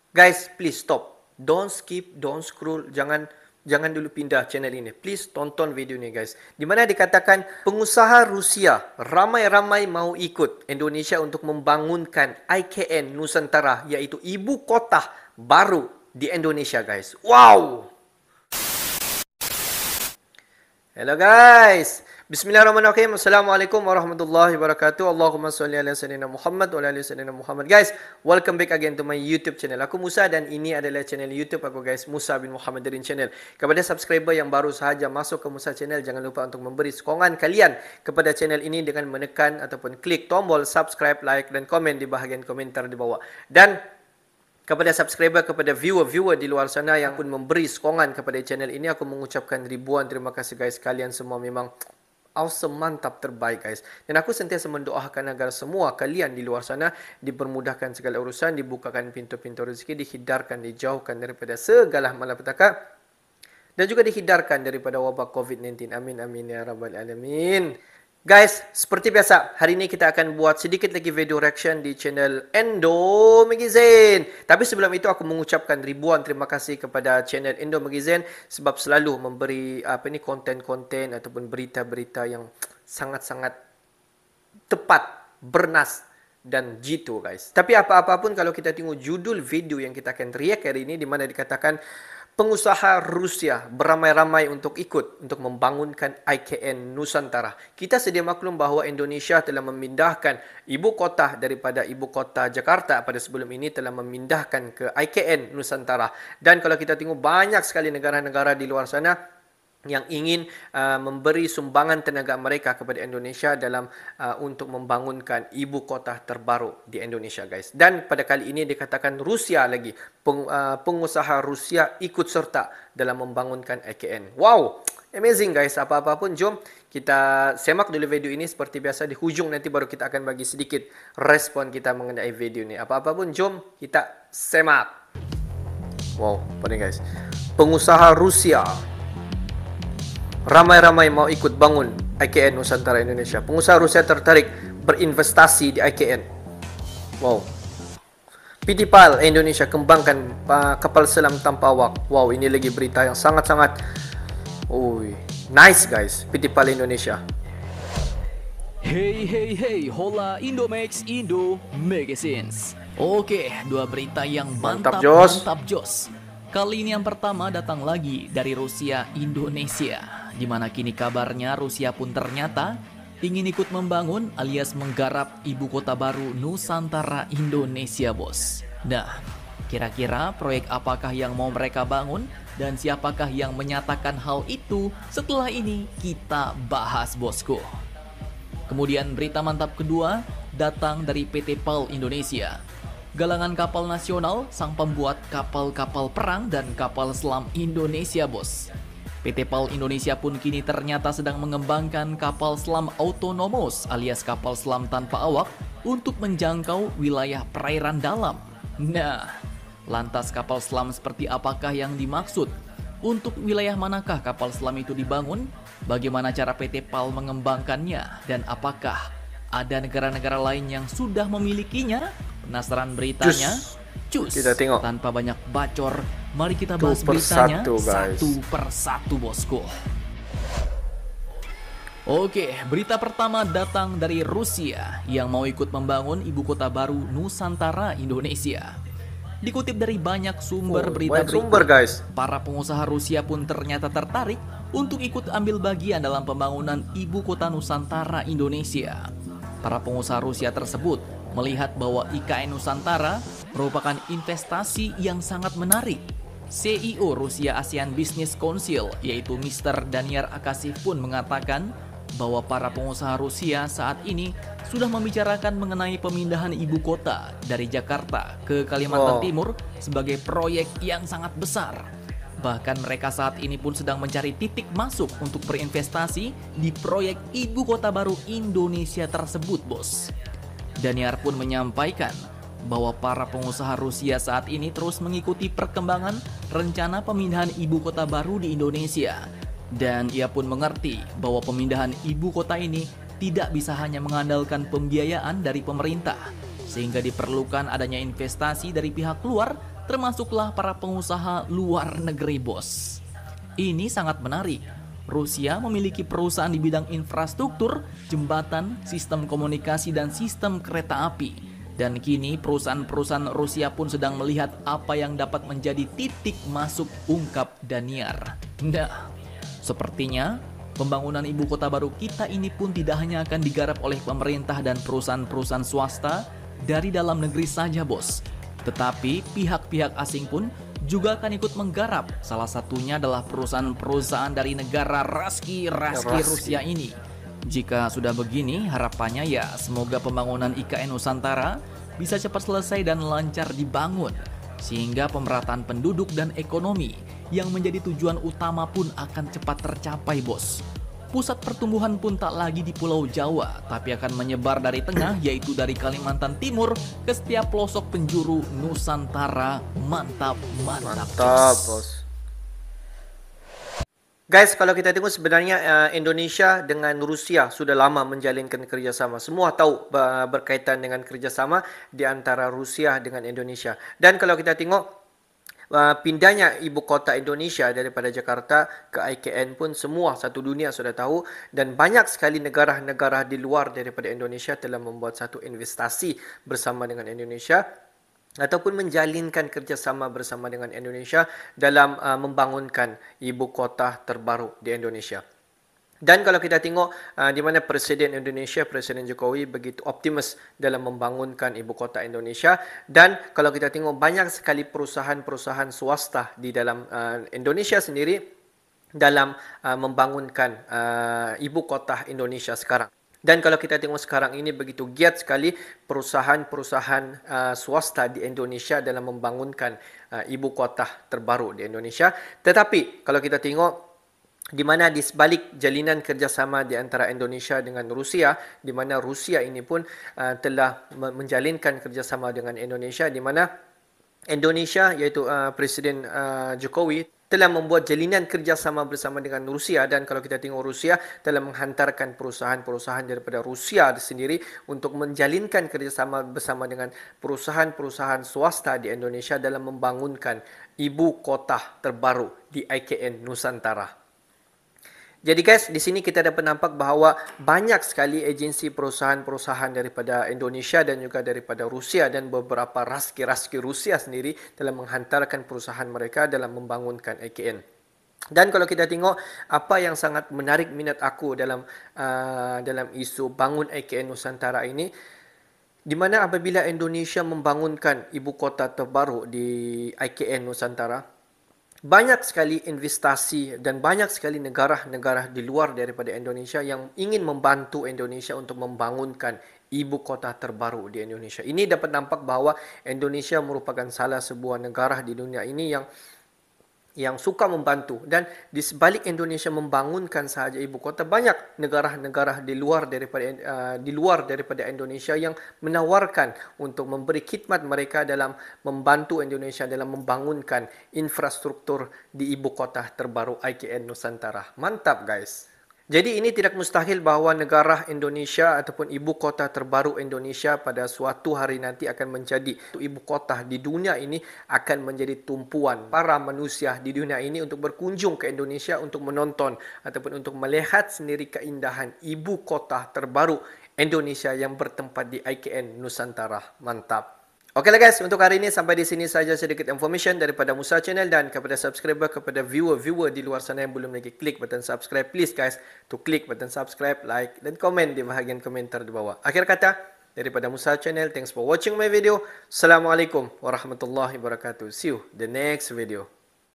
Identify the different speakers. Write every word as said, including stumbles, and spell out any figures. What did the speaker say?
Speaker 1: Guys, please stop. Don't skip, don't scroll, jangan jangan dulu pindah channel ini. Please tonton video ini guys. Di mana dikatakan pengusaha Rusia ramai-ramai mau ikut Indonesia untuk membangunkan I K N Nusantara, yaitu ibu kota baru di Indonesia guys. Wow! Hello guys. Bismillahirrahmanirrahim. Assalamualaikum warahmatullahi wabarakatuh. Allahumma sholli ala sayyidina Muhammad wa ala ali sayyidina Muhammad. Guys, welcome back again to my YouTube channel. Aku Musa dan ini adalah channel YouTube aku guys, Musa bin Muhammad Darin Channel. Kepada subscriber yang baru sahaja masuk ke Musa Channel, jangan lupa untuk memberi sokongan kalian kepada channel ini dengan menekan ataupun klik tombol subscribe, like dan komen di bahagian komentar di bawah. Dan kepada subscriber, kepada viewer-viewer di luar sana yang pun memberi sokongan kepada channel ini, aku mengucapkan ribuan terima kasih guys. Kalian semua memang awesome, mantap, terbaik guys. Dan aku sentiasa mendoakan agar semua kalian di luar sana dipermudahkan segala urusan, dibukakan pintu-pintu rezeki, dihindarkan, dijauhkan daripada segala malapetaka, dan juga dihindarkan daripada wabak covid sembilan belas. Amin, amin, ya rabbal alamin. Guys, seperti biasa, hari ini kita akan buat sedikit lagi video reaction di channel Endo Magazine. Tapi sebelum itu aku mengucapkan ribuan terima kasih kepada channel Endo Magazine sebab selalu memberi apa ni konten-konten ataupun berita-berita yang sangat-sangat tepat, bernas dan jitu guys. Tapi apa-apa pun kalau kita tengok judul video yang kita akan react hari ini, di mana dikatakan pengusaha Rusia beramai-ramai untuk ikut untuk membangunkan I K N Nusantara. Kita sedia maklum bahawa Indonesia telah memindahkan ibu kota daripada ibu kota Jakarta pada sebelum ini, telah memindahkan ke I K N Nusantara. Dan kalau kita tengok banyak sekali negara-negara di luar sana yang ingin uh, memberi sumbangan tenaga mereka kepada Indonesia dalam uh, untuk membangunkan ibu kota terbaru di Indonesia guys. Dan pada kali ini dikatakan Rusia lagi, peng, uh, pengusaha Rusia ikut serta dalam membangunkan I K N. Wow, amazing guys. Apa-apa pun jom kita semak dulu video ini. Seperti biasa di hujung nanti baru kita akan bagi sedikit respon kita mengenai video ini. Apa-apa pun jom kita semak. Wow, apa nih guys? Pengusaha Rusia ramai-ramai mau ikut bangun I K N Nusantara Indonesia. Pengusaha Rusia tertarik berinvestasi di I K N. Wow. P T P A L Indonesia kembangkan uh, kapal selam tanpa awak. Wow, ini lagi berita yang sangat-sangat Ui, nice guys. P T P A L Indonesia.
Speaker 2: Hey hey hey, hola Indomax Indo Magazines. Oke, dua berita yang
Speaker 1: Mantap
Speaker 2: mantap,
Speaker 1: Jos.
Speaker 2: mantap Jos. Kali ini yang pertama datang lagi dari Rusia Indonesia, di mana kini kabarnya Rusia pun ternyata ingin ikut membangun alias menggarap ibu kota baru Nusantara Indonesia bos. Nah, kira-kira proyek apakah yang mau mereka bangun dan siapakah yang menyatakan hal itu? Setelah ini kita bahas bosku. Kemudian berita mantap kedua datang dari P T P A L Indonesia. Galangan kapal nasional, sang pembuat kapal-kapal perang dan kapal selam Indonesia bos. P T P A L Indonesia pun kini ternyata sedang mengembangkan kapal selam autonomous alias kapal selam tanpa awak untuk menjangkau wilayah perairan dalam. Nah, lantas kapal selam seperti apakah yang dimaksud? Untuk wilayah manakah kapal selam itu dibangun? Bagaimana cara P T P A L mengembangkannya? Dan apakah ada negara-negara lain yang sudah memilikinya? Penasaran beritanya? Cus,
Speaker 1: kita tengok.
Speaker 2: Tanpa banyak bacor, mari kita bahas
Speaker 1: Satu
Speaker 2: beritanya
Speaker 1: persatu, guys.
Speaker 2: satu persatu bosku. Oke, berita pertama datang dari Rusia yang mau ikut membangun ibu kota baru Nusantara Indonesia. Dikutip dari banyak sumber
Speaker 1: Oh,
Speaker 2: berita
Speaker 1: banyak sumber, guys.
Speaker 2: para pengusaha Rusia pun ternyata tertarik untuk ikut ambil bagian dalam pembangunan ibu kota Nusantara Indonesia. Para pengusaha Rusia tersebut melihat bahwa I K N Nusantara merupakan investasi yang sangat menarik. C E O Rusia ASEAN Business Council yaitu mister Daniar Akasif pun mengatakan bahwa para pengusaha Rusia saat ini sudah membicarakan mengenai pemindahan ibu kota dari Jakarta ke Kalimantan
Speaker 1: Oh.
Speaker 2: Timur sebagai proyek yang sangat besar. Bahkan mereka saat ini pun sedang mencari titik masuk untuk berinvestasi di proyek ibu kota baru Indonesia tersebut bos. Daniar pun menyampaikan bahwa para pengusaha Rusia saat ini terus mengikuti perkembangan rencana pemindahan ibu kota baru di Indonesia. Dan ia pun mengerti bahwa pemindahan ibu kota ini tidak bisa hanya mengandalkan pembiayaan dari pemerintah, sehingga diperlukan adanya investasi dari pihak luar termasuklah para pengusaha luar negeri, bos. Ini sangat menarik. Rusia memiliki perusahaan di bidang infrastruktur, jembatan, sistem komunikasi, dan sistem kereta api. Dan kini perusahaan-perusahaan Rusia pun sedang melihat apa yang dapat menjadi titik masuk, ungkap Daniar. Nah, sepertinya pembangunan ibu kota baru kita ini pun tidak hanya akan digarap oleh pemerintah dan perusahaan-perusahaan swasta dari dalam negeri saja, bos. Tetapi pihak-pihak asing pun juga akan ikut menggarap. Salah satunya adalah perusahaan-perusahaan dari negara Raski-Raski Rusia ini. Jika sudah begini, harapannya ya semoga pembangunan I K N Nusantara bisa cepat selesai dan lancar dibangun, sehingga pemerataan penduduk dan ekonomi yang menjadi tujuan utama pun akan cepat tercapai, bos. Pusat pertumbuhan pun tak lagi di Pulau Jawa, tapi akan menyebar dari tengah, yaitu dari Kalimantan Timur ke setiap pelosok penjuru Nusantara. Mantap, mantap,
Speaker 1: Mantap, bos. Guys, kalau kita tengok sebenarnya uh, Indonesia dengan Rusia sudah lama menjalinkan kerjasama. Semua tahu uh, berkaitan dengan kerjasama di antara Rusia dengan Indonesia. Dan kalau kita tengok uh, pindahnya ibu kota Indonesia daripada Jakarta ke I K N pun semua satu dunia sudah tahu. Dan banyak sekali negara-negara di luar daripada Indonesia telah membuat satu investasi bersama dengan Indonesia, ataupun menjalinkan kerjasama bersama dengan Indonesia dalam uh, membangunkan ibu kota terbaru di Indonesia. Dan kalau kita tengok uh, di mana Presiden Indonesia, Presiden Jokowi begitu optimis dalam membangunkan ibu kota Indonesia, dan kalau kita tengok banyak sekali perusahaan-perusahaan swasta di dalam uh, Indonesia sendiri dalam uh, membangunkan uh, ibu kota Indonesia sekarang. Dan kalau kita tengok sekarang ini begitu giat sekali perusahaan-perusahaan uh, swasta di Indonesia dalam membangunkan uh, ibu kota terbaru di Indonesia. Tetapi kalau kita tengok di mana di sebalik jalinan kerjasama di antara Indonesia dengan Rusia, di mana Rusia ini pun uh, telah menjalinkan kerjasama dengan Indonesia, di mana Indonesia iaitu uh, Presiden uh, Jokowi telah membuat jalinan kerjasama bersama dengan Rusia. Dan kalau kita tengok Rusia telah menghantarkan perusahaan-perusahaan daripada Rusia sendiri untuk menjalinkan kerjasama bersama dengan perusahaan-perusahaan swasta di Indonesia dalam membangunkan ibu kota terbaru di I K N Nusantara. Jadi guys, di sini kita dapat nampak bahawa banyak sekali agensi perusahaan-perusahaan daripada Indonesia dan juga daripada Rusia dan beberapa raski-raski Rusia sendiri telah menghantarkan perusahaan mereka dalam membangunkan I K N. Dan kalau kita tengok apa yang sangat menarik minat aku dalam uh, dalam isu bangun I K N Nusantara ini, di mana apabila Indonesia membangunkan ibu kota terbaru di I K N Nusantara, banyak sekali investasi dan banyak sekali negara-negara di luar daripada Indonesia yang ingin membantu Indonesia untuk membangunkan ibu kota terbaru di Indonesia. Ini dapat nampak bahawa Indonesia merupakan salah sebuah negara di dunia ini yang yang suka membantu. Dan di sebalik Indonesia membangunkan sahaja ibu kota, banyak negara-negara di luar daripada uh, di luar daripada Indonesia yang menawarkan untuk memberi khidmat mereka dalam membantu Indonesia dalam membangunkan infrastruktur di ibu kota terbaru I K N Nusantara. Mantap guys. Jadi ini tidak mustahil bahawa negara Indonesia ataupun ibu kota terbaru Indonesia pada suatu hari nanti akan menjadi ibu kota di dunia ini, akan menjadi tumpuan para manusia di dunia ini untuk berkunjung ke Indonesia untuk menonton ataupun untuk melihat sendiri keindahan ibu kota terbaru Indonesia yang bertempat di I K N Nusantara. Mantap. Okeylah guys, untuk hari ini sampai di sini saja sedikit information daripada Musa Channel, dan kepada subscriber, kepada viewer-viewer di luar sana yang belum lagi klik button subscribe, please guys to klik button subscribe, like dan komen di bahagian komentar di bawah. Akhir kata, daripada Musa Channel, thanks for watching my video. Assalamualaikum warahmatullahi wabarakatuh. See you the next video.